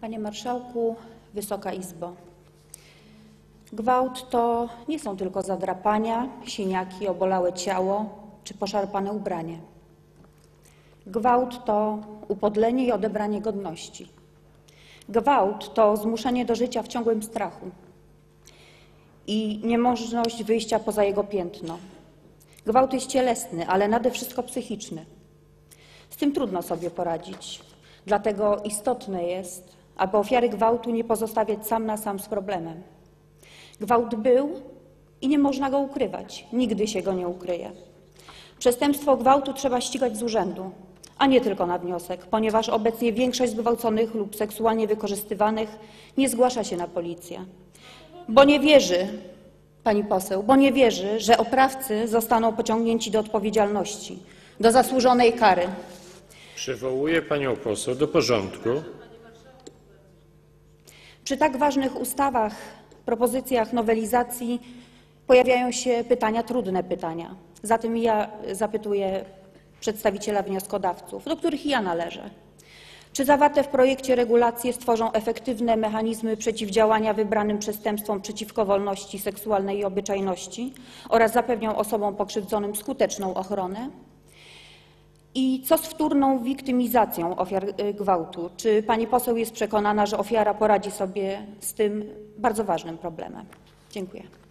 Panie Marszałku, Wysoka Izbo. Gwałt to nie są tylko zadrapania, siniaki, obolałe ciało czy poszarpane ubranie. Gwałt to upodlenie i odebranie godności. Gwałt to zmuszenie do życia w ciągłym strachu i niemożność wyjścia poza jego piętno. Gwałt jest cielesny, ale nade wszystko psychiczny. Z tym trudno sobie poradzić. Dlatego istotne jest, aby ofiary gwałtu nie pozostawiać sam na sam z problemem. Gwałt był i nie można go ukrywać. Nigdy się go nie ukryje. Przestępstwo gwałtu trzeba ścigać z urzędu, a nie tylko na wniosek, ponieważ obecnie większość zgwałconych lub seksualnie wykorzystywanych nie zgłasza się na policję, bo nie wierzy, pani poseł, bo nie wierzy, że oprawcy zostaną pociągnięci do odpowiedzialności, do zasłużonej kary. Przywołuję panią poseł do porządku. Przy tak ważnych ustawach, propozycjach nowelizacji pojawiają się pytania, trudne pytania. Zatem ja zapytuję przedstawiciela wnioskodawców, do których ja należę. Czy zawarte w projekcie regulacje stworzą efektywne mechanizmy przeciwdziałania wybranym przestępstwom przeciwko wolności seksualnej i obyczajności oraz zapewnią osobom pokrzywdzonym skuteczną ochronę? I co z wtórną wiktymizacją ofiar gwałtu? Czy pani poseł jest przekonana, że ofiara poradzi sobie z tym bardzo ważnym problemem? Dziękuję.